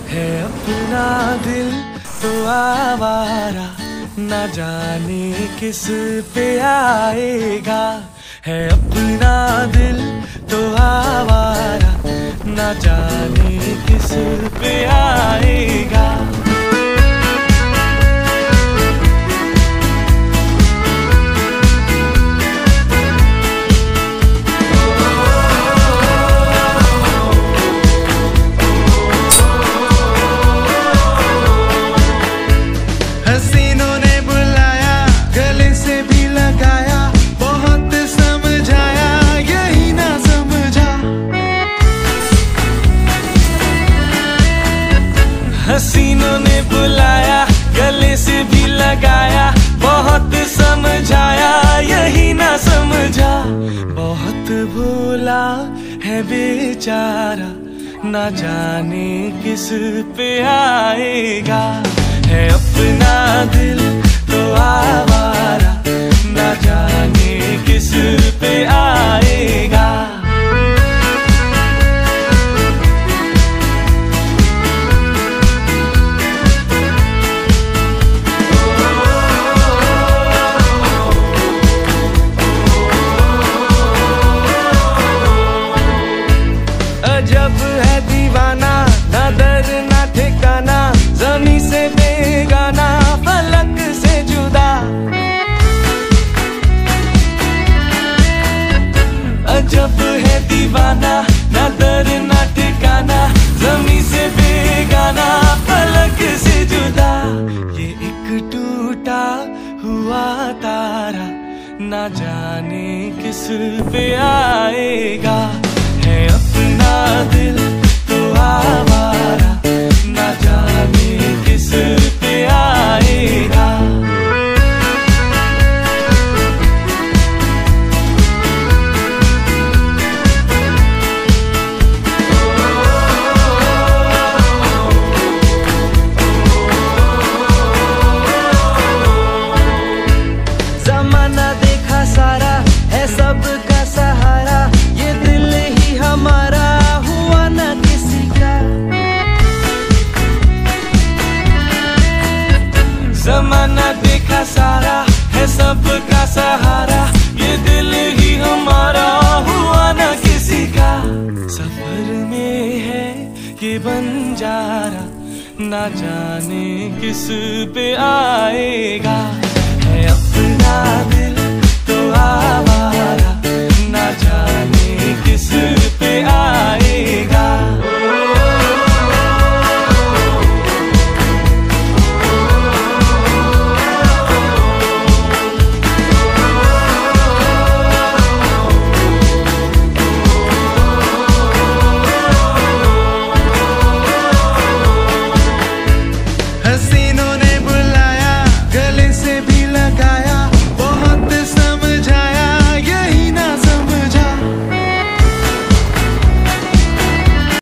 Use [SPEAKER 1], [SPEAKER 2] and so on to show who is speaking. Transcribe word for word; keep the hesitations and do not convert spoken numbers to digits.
[SPEAKER 1] है अपना दिल तो आवारा, ना जाने किस पे आएगा। है अपना दिल तो आवारा, ना जाने किस पे आएगा। हसीनों ने बुलाया, गले से भी लगाया, बहुत समझाया, यही ना समझा। हसीनों ने बुलाया, गले से भी लगाया, बहुत समझाया, यही ना समझा। बहुत भूला है बेचारा, ना जाने किस पे आएगा। है अपना दिल तो आवारा, ना जाने किस पे आएगा। अजब है दीवाना, ना दर ना ठिकाना, ज़मीं से बेगाना, फलक से जुदा। अजब है दीवाना, ना दर ना ठिकाना, ज़मीं से बेगाना, फलक से जुदा। ये एक टूटा हुआ तारा, ना जाने किस पे आएगा। है अपना दिल तो आवारा, ना जाने किस पे आएगा। ज़माना देखा सारा, है सबका सहारा, ये दिल ही हमारा हुआ ना किसी का। ज़माना देखा सारा, है सबका सहारा, ये दिल ही हमारा हुआ ना किसी का। सफर में है ये बंजारा, ना जाने किस पे आएगा। है अपना दिल तो आवारा, ना जाने किस पे आएगा।